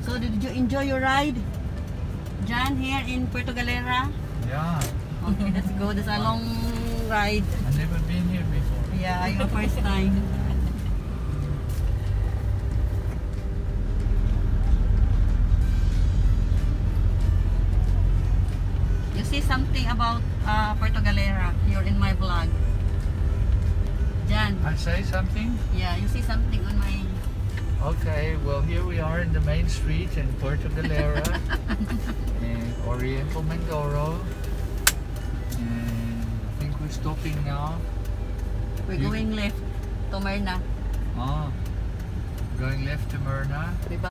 So did you enjoy your ride, John, here in Puerto Galera? Yeah. Okay, let's go. That's a long ride. I've never been here before. Yeah, your first time. You see something about Puerto Galera here in my vlog, John? I say something? Yeah, you see something on my... Okay, well here we are in the main street in Puerto Galera in Oriental Mindoro, and I think we're stopping now. We're going left to Myrna. Oh, going left to Myrna. Diba?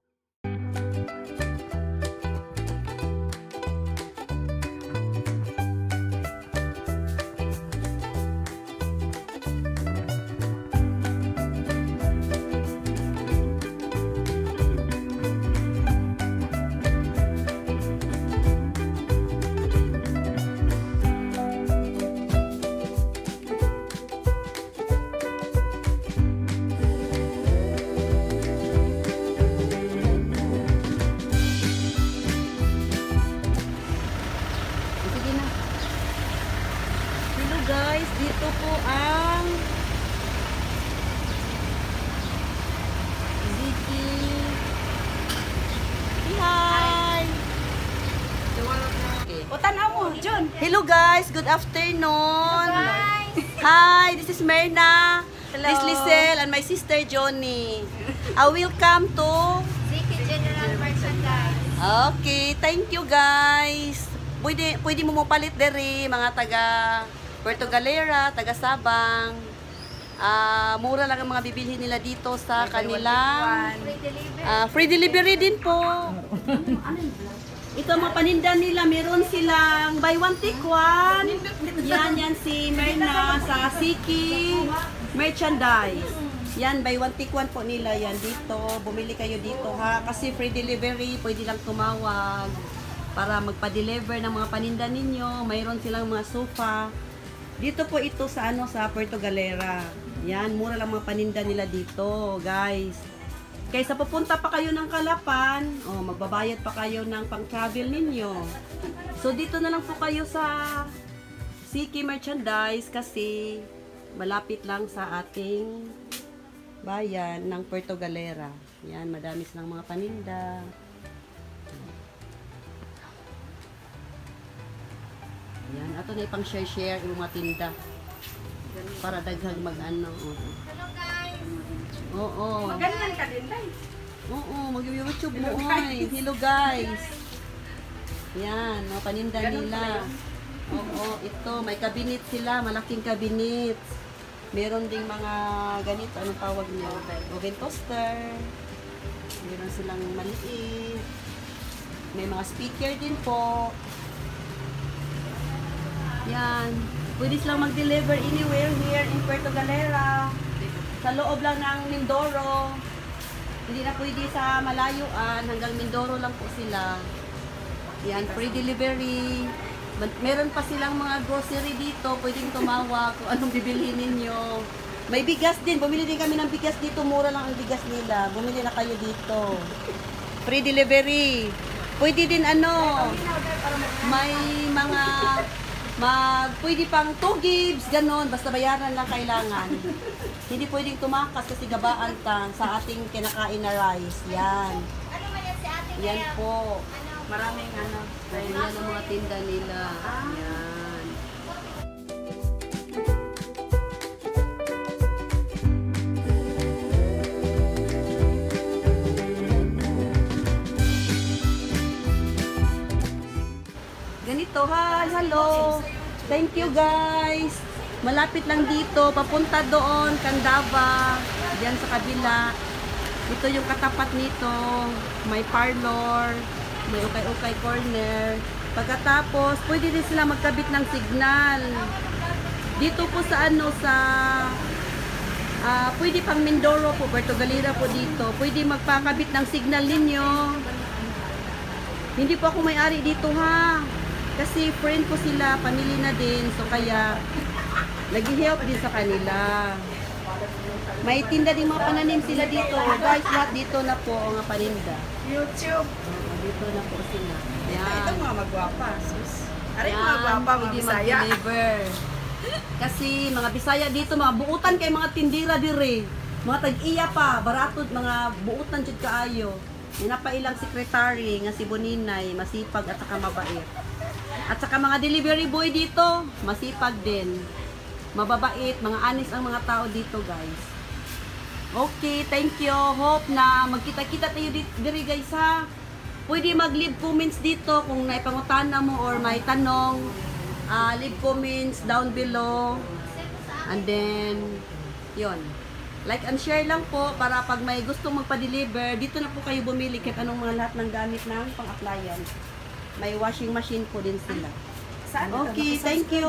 Guys, dito po ang Ziki. Hi! Okay. O, tanaw mo, John. Hello guys, good afternoon. Guys. Hi, this is Myrna. Hello. This is Lisel and my sister Johnny. I will come to... Ziki General Merchandise. Okay, thank you guys. Pwede mo palit dere mga taga Puerto Galera, taga Sabang. Mura lang ang mga bibilhin nila dito sa kanilang Free delivery. free delivery din po. Ito mga paninda nila, meron silang buy one take one. Yan si Myrna sa Ziki Merchandise. Yan, buy one take one po nila yan dito. Bumili kayo dito ha, kasi free delivery, pwede lang tumawag para magpa-deliver ng mga paninda ninyo. Mayroon silang mga sofa. Dito po ito sa sa Puerto Galera. Yan, mura lang mga paninda nila dito, guys. Kaysa pupunta pa kayo ng Calapan, magbabayad pa kayo ng pang-travel ninyo. So dito na lang po kayo sa Ziki Merchandise kasi malapit lang sa ating bayan ng Puerto Galera. Yan, madami silang mga paninda. Yan, ato na ipang share yung mga tinda para daghang mag-ano. Hello guys. Oo. Maganan ka din, guys. Oo, mag-YouTube mo. Oy. Hello guys. Yan, mga paninda nila. Oo, ito, may cabinet sila, malaking cabinet. Meron ding mga ganito, anong tawag niyo? Oven toaster. Meron silang maliit. May mga speaker din po. Yan. Pwede silang mag-deliver anywhere here in Puerto Galera. Sa loob lang ng Mindoro. Hindi na pwede sa malayuan. Hanggang Mindoro lang po sila. Yan. Free delivery. Meron pa silang mga grocery dito. Pwedeng tumawag kung anong bibilhin ninyo. May bigas din. Bumili din kami ng bigas dito. Mura lang ang bigas nila. Bumili na kayo dito. Free delivery. Pwede din may mga pwede pang 2 gigs, ganon, basta bayaran lang kailangan. Hindi pwedeng tumakas kasi gabaan ka sa ating kinakain na rice. Yan. Ano man yan si ate? Yan po. Maraming Yan ang mga tinda nila. Yan. Ganito, hi, hello. Thank you guys. Malapit lang dito, papunta doon, Candaba. Diyan sa kabila. Ito yung katapat nito. May parlor, may ukay-ukay corner. Pagkatapos, pwede din sila magkabit ng signal. Dito po sa pwede pang Mindoro po, Puerto Galera po dito. Pwede magpakabit ng signal ninyo. Hindi po ako may-ari dito ha. Kasi friend ko sila, pamilya na din. So kaya, nag-help din sa kanila. May tinda din mga pananim sila dito. Guys, lahat dito na po ang mga paninda. YouTube. Dito na po sila. Ito Ayan. mga magwapa. Sus. Aray Ayan, mga gwapa, mga pwede Bisaya. mag-deliver. Kasi mga Bisaya dito, mga buutan kay mga tindira dire. Mga tag-iya pa, baratot, mga buutan jud kaayo. Inapailang secretary nga si Boninay, masipag at saka mabait. At saka mga delivery boy dito, masipag din. Mababait, mga anis ang mga tao dito, guys. Okay, thank you. Hope na magkita-kita tayo diri, guys, ha. Pwede mag-leave comments dito kung naipangutana mo or may tanong. Leave comments down below. And then, yun. Like and share lang po para pag may gustong magpa-deliver, dito na po kayo bumili kahit anong mga lahat ng gamit ng pang-appliance. May washing machine po din sila. Okay, thank you.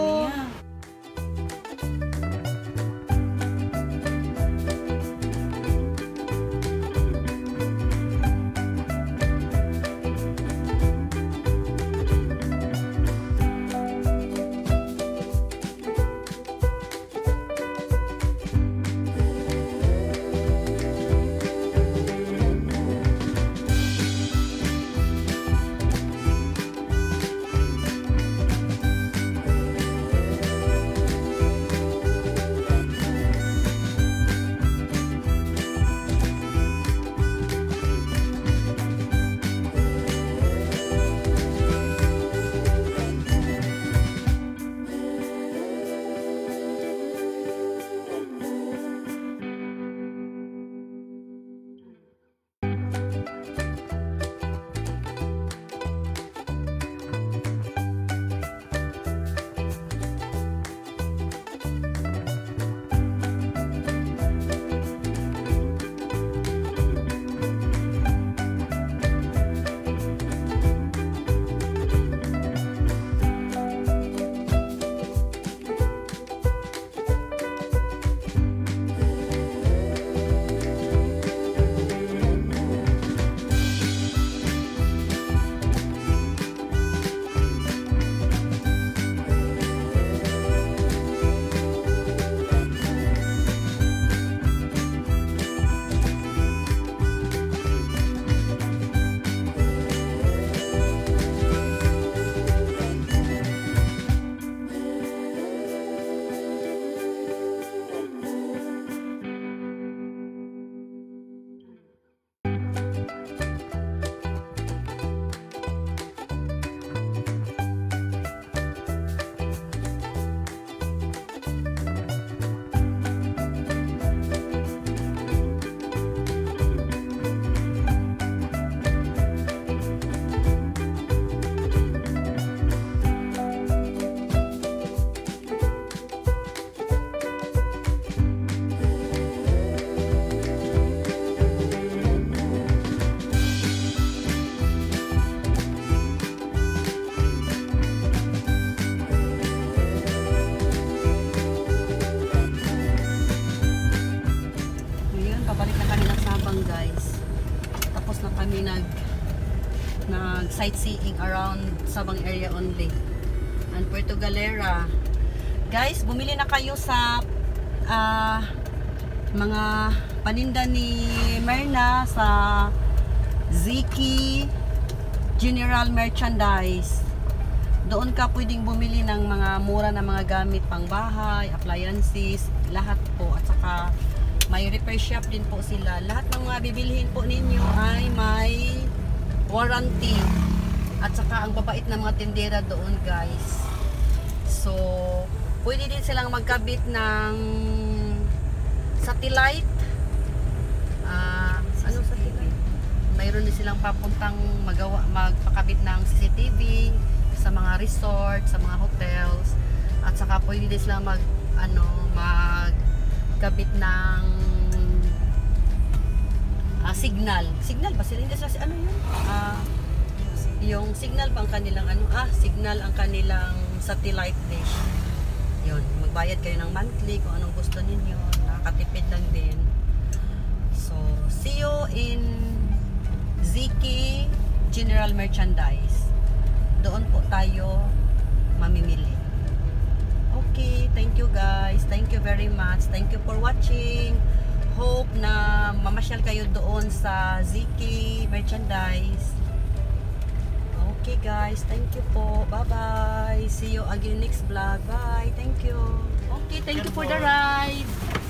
Sightseeing around Sabang area only and Puerto Galera. Guys, bumili na kayo sa mga paninda ni Merna sa Ziki General Merchandise. Doon ka pwedeng bumili ng mga mura na mga gamit pang bahay, appliances, lahat po. At saka may repair shop din po sila. Lahat ng mga bibilhin po ninyo ay may warranty. At saka ang babait ng mga tindera doon, guys. So, pwede din silang magkabit ng satellite. Anong satellite? Mayroon din silang papuntang magpakabit ng CCTV sa mga resort, sa mga hotels. At saka pwede din silang magkabit ng signal. Signal ba sila? Hindi sila ano yun? Yung signal pang kanilang signal ang kanilang satellite dish. Yun, magbayad kayo ng monthly kung anong gusto ninyo. Nakakatipid lang din. So, see you in Ziki General Merchandise. Doon po tayo mamimili. Okay, thank you guys. Thank you very much. Thank you for watching. Hope na mamasyal kayo doon sa Ziki merchandise. Okay guys, thank you po. Bye-bye. See you again next vlog. Bye. Thank you. Okay, thank you for the ride.